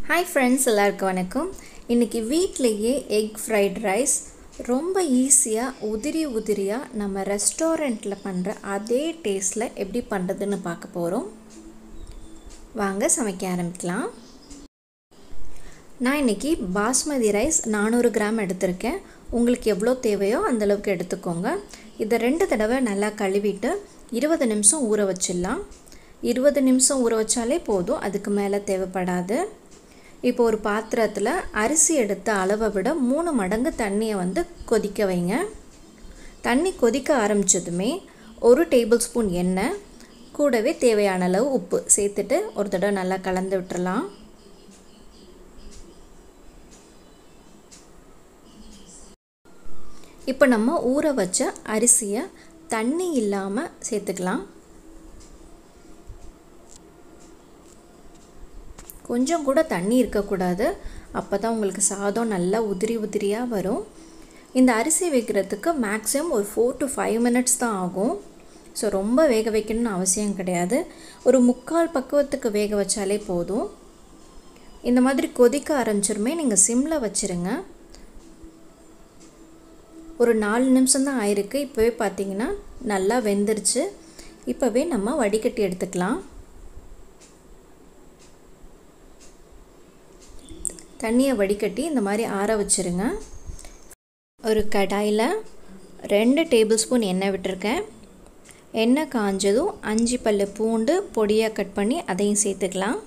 Hi friends, எல்லாருக்கும் வணக்கம். இன்னைக்கு வீட்லயே egg fried rice ரொம்ப ஈஸியா உதிரியா நம்ம ரெஸ்டாரன்ட்ல பண்ற அதே டேஸ்ட்ல எப்படி பண்றதுன்னு பார்க்க போறோம். வாங்க சமைக்க ஆரம்பிக்கலாம். நான் இன்னைக்கு பாஸ்மதி ரைஸ் 400 கிராம் எடுத்துர்க்கேன். உங்களுக்கு எவ்வளவு தேவையோ அந்த அளவுக்கு எடுத்துக்கோங்க. இத 2 தடவை நல்லா கழுவிட்டு 20 நிமிஷம் ஊற வச்சிடலாம். 20 நிமிஷம் ஊற வச்சாலே போதும், அதுக்கு மேல தேவைப்படாது. இப்போ ஒரு பாத்திரத்துல அரிசி எடுத்த அளவை விட 3 மடங்கு தண்ணியை கொதிக்க வைங்க. தண்ணி கொதிக்க ஆரம்பிச்சதுமே 1 டேபிள் ஸ்பூன் எண்ணெய் கூடவே தேவையான அளவு உப்பு சேர்த்துட்டு ஒரு தடவை நல்லா கலந்து விட்டுறலாம். இப்போ நம்ம ஊற வச்ச அரிசியை தண்ணி இல்லாம சேர்த்துக்கலாம். கொஞ்சம் கூட தண்ணி இருக்கக்கூடாது, அப்பதான் உங்களுக்கு சாதம் நல்லா உதிரியா வரும். இந்த அரிசி வேகிறதுக்கு மேக்ஸிமம் ஒரு 4 to 5 minutes தான் ஆகும். ஸோ ரொம்ப வேக வைக்கணும்னு அவசியம் கிடையாது. ஒரு 3/4 பக்குவத்துக்கு வேக வச்சாலே போதும். இந்த மாதிரி கொதிக்க ஆரம்பிச்சிருமே நீங்கள் சிம்மில் வச்சுருங்க. ஒரு 4 நிமிஷம் தான் ஆயிருக்கு. இப்போவே பார்த்தீங்கன்னா நல்லா வெந்துருச்சு. இப்போவே நம்ம வடிகட்டி எடுத்துக்கலாம். தண்ணியை வடிகட்டி இந்த மாதிரி ஆற வச்சுருங்க. ஒரு கடாயில் 2 டேபிள் ஸ்பூன் எண்ணெய் விட்டுருக்கேன். எண்ணெய் காஞ்சதும் 5 பல்லு பூண்டு பொடியாக கட் பண்ணி அதையும் சேர்த்துக்கலாம்.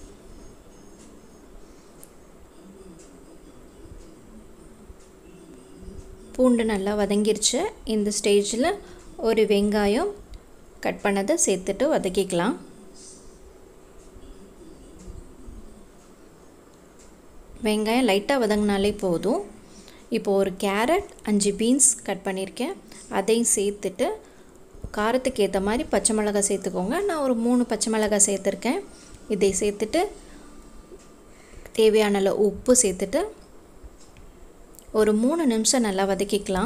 பூண்டு நல்லா வதங்கிருச்சு. இந்த ஸ்டேஜில் ஒரு வெங்காயம் கட் பண்ணதை சேர்த்துட்டு வதக்கிக்கலாம். வெங்காயம் லைட்டாக வதங்கினாலே போதும். இப்போது ஒரு கேரட் 5 பீன்ஸ் கட் பண்ணியிருக்கேன், அதையும் சேர்த்துட்டு காரத்துக்கு ஏற்ற மாதிரி பச்சை மிளகாய் சேர்த்துக்கோங்க. நான் ஒரு 3 பச்சை மிளகாய் சேர்த்துருக்கேன். இதை சேர்த்துட்டு தேவையான அளவு உப்பு சேர்த்துட்டு ஒரு 3 நிமிஷம் நல்லா வதக்கிக்கலாம்.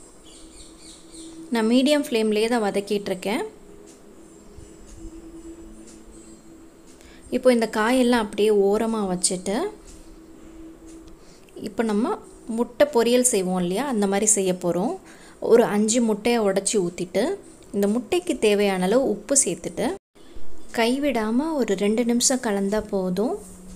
நான் மீடியம் ஃப்ளேம்லேயே தான் வதக்கிட்டுருக்கேன். இப்போ இந்த காயெல்லாம் அப்படியே ஓரமாக வச்சுட்டு இப்போ நம்ம முட்டை பொரியல் செய்வோம் இல்லையா, அந்த மாதிரி செய்ய போகிறோம். ஒரு 5 முட்டையை உடச்சி ஊற்றிட்டு இந்த முட்டைக்கு தேவையான அளவு உப்பு சேர்த்துட்டு கைவிடாமல் ஒரு 2 நிமிஷம் கலந்தால் போதும்.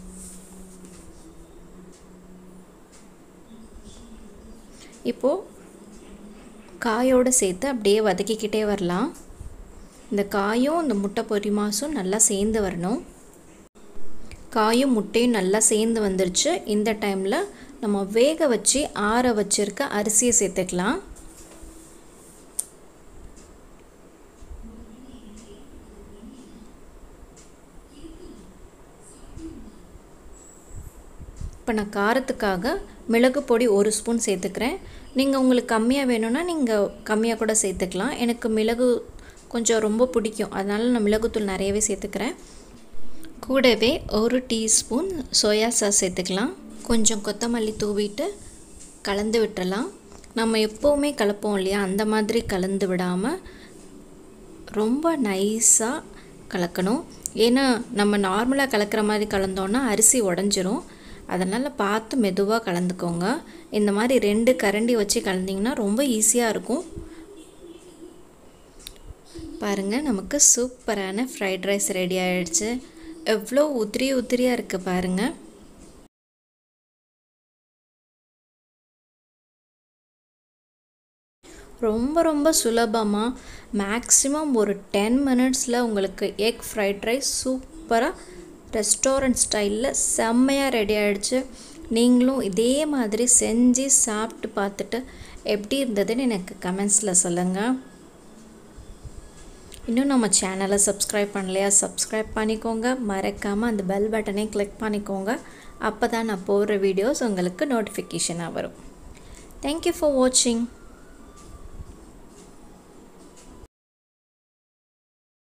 இப்போது காயோடு சேர்த்து அப்படியே வதக்கிக்கிட்டே வரலாம். இந்த காயும் இந்த முட்டை பொரிமாசும் நல்லா சேர்ந்து வரணும். காயும் முட்டையும் நல்லா சேர்ந்து வந்துருச்சு. இந்த டைமில் நம்ம வேக வச்சு ஆற வச்சிருக்க அரிசியை சேர்த்துக்கலாம். இப்போ நான் காரத்துக்காக மிளகு பொடி 1 ஸ்பூன் சேர்த்துக்கிறேன். நீங்கள் உங்களுக்கு கம்மியாக வேணும்னா நீங்கள் கம்மியாக கூட சேர்த்துக்கலாம். எனக்கு மிளகு கொஞ்சம் ரொம்ப பிடிக்கும், அதனால் நான் மிளகுத்தூள் நிறையவே சேர்த்துக்கிறேன். கூடவே 1 டீஸ்பூன் சோயா சாஸ் சேர்த்துக்கலாம். கொஞ்சம் கொத்தமல்லி தூவிட்டு கலந்து விட்டுறலாம். நம்ம எப்போவுமே கலப்போம் இல்லையா, அந்த மாதிரி கலந்து விடாமல் ரொம்ப நைஸாக கலக்கணும். ஏன்னா நம்ம நார்மலாக கலக்கிற மாதிரி கலந்தோன்னா அரிசி உடஞ்சிரும். அதனால் பார்த்து மெதுவாக கலந்துக்கோங்க. இந்த மாதிரி 2 கரண்டி வச்சு கலந்திங்கன்னா ரொம்ப ஈஸியாக இருக்கும். பாருங்கள், நமக்கு சூப்பரான ஃப்ரைட் ரைஸ் ரெடி ஆகிடுச்சு. எவ்வளோ உதிரியாக இருக்குது பாருங்கள். ரொம்ப சுலபமாக மேக்ஸிமம் ஒரு 10 மினிட்ஸில் உங்களுக்கு எக் ஃப்ரைட் ரைஸ் சூப்பராக ரெஸ்டாரண்ட் ஸ்டைலில் செம்மையாக ரெடி ஆகிடுச்சு. நீங்களும் இதே மாதிரி செஞ்சு சாப்பிட்டு பார்த்துட்டு எப்படி இருந்ததுன்னு எனக்கு கமெண்ட்ஸில் சொல்லுங்கள். இன்னும் நம்ம சேனலை சப்ஸ்கிரைப் பண்ணலையா, சப்ஸ்கிரைப் பண்ணிக்கோங்க. மறக்காமல் அந்த பெல் பட்டனை கிளிக் பண்ணிக்கோங்க. அப்போ தான் நான் போடுற வீடியோஸ் உங்களுக்கு நோட்டிஃபிகேஷனாக வரும். தேங்க்யூ ஃபார் வாட்சிங்.